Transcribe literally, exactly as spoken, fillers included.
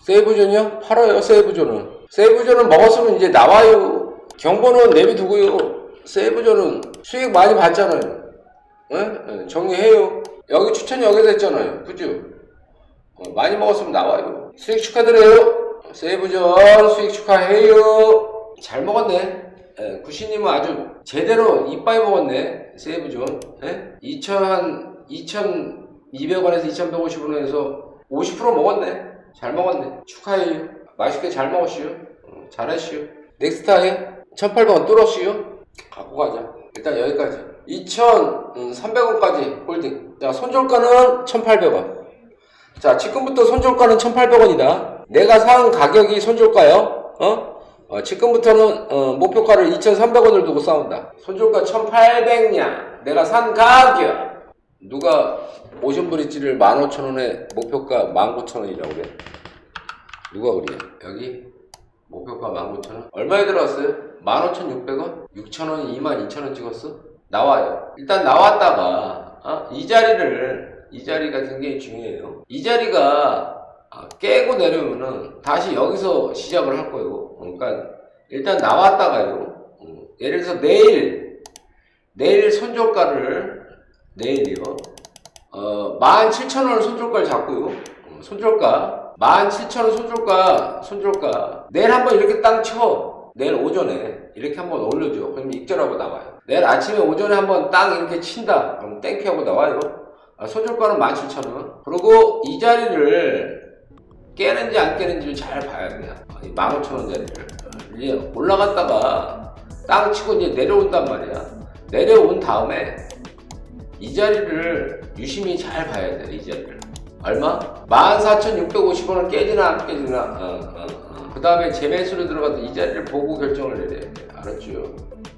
세이브존이요? 팔아요. 세이브존은. 세이브존은 먹었으면 이제 나와요. 경보는 내비두고요. 세이브존은 수익 많이 봤잖아요. 에? 정리해요. 여기 추천이 여기서 했잖아요. 그죠? 어, 많이 먹었으면 나와요. 수익 축하드려요. 세이브존 수익 축하해요. 잘 먹었네. 예, 구시님은 아주 제대로 이빠이 먹었네. 세이브존. 예? 이천이백 원에서 이천백오십 원에서 오십 퍼센트 먹었네. 잘 먹었네. 축하해요. 맛있게 잘 먹었슈. 어, 잘했슈. 넥스타에 천팔백 원 뚫었슈. 갖고 가자. 일단 여기까지. 이천삼백 원까지 홀딩. 자, 손절가는 천팔백 원. 자, 지금부터 손절가는 천팔백 원이다. 내가 산 가격이 손절가요. 어? 어, 지금부터는 어, 목표가를 이천삼백 원을 두고 싸운다. 손절가 천팔백냥. 내가 산 가격. 누가 오션브릿지를 만 오천 원에 목표가 만 구천 원이라고 그래? 누가 그래? 여기 목표가 만 구천 원? 얼마에 들어왔어요? 만 오천육백 원? 육천 원, 이만 이천 원 찍었어? 나와요. 일단 나왔다가 어? 이 자리를 이 자리가 굉장히 중요해요. 이 자리가 깨고 내려오면은 다시 여기서 시작을 할 거예요. 그러니까 일단 나왔다가요. 예를 들어서 내일 내일 손절가를 내일이요. 어, 만 칠천 원 손절가를 잡고요. 손절가 만 칠천 원 손절가 손절가 내일 한번 이렇게 땅 쳐. 내일 오전에 이렇게 한번 올려줘. 그럼 익절하고 나와요. 내일 아침에 오전에 한번 땅 이렇게 친다. 그럼 땡큐하고 나와요. 아, 손절가는 만 칠천 원. 그리고 이 자리를 깨는지 안 깨는지를 잘 봐야 돼요. 만 오천 원짜리를. 이제 올라갔다가 땅 치고 이제 내려온단 말이야. 내려온 다음에 이 자리를 유심히 잘 봐야 돼. 이 자리를. 얼마? 만 사천육백오십 원을 깨지나 안 깨지나. 어, 어, 어. 그 다음에 재매수로 들어가서 이 자리를 보고 결정을 내려야 돼. 알았죠?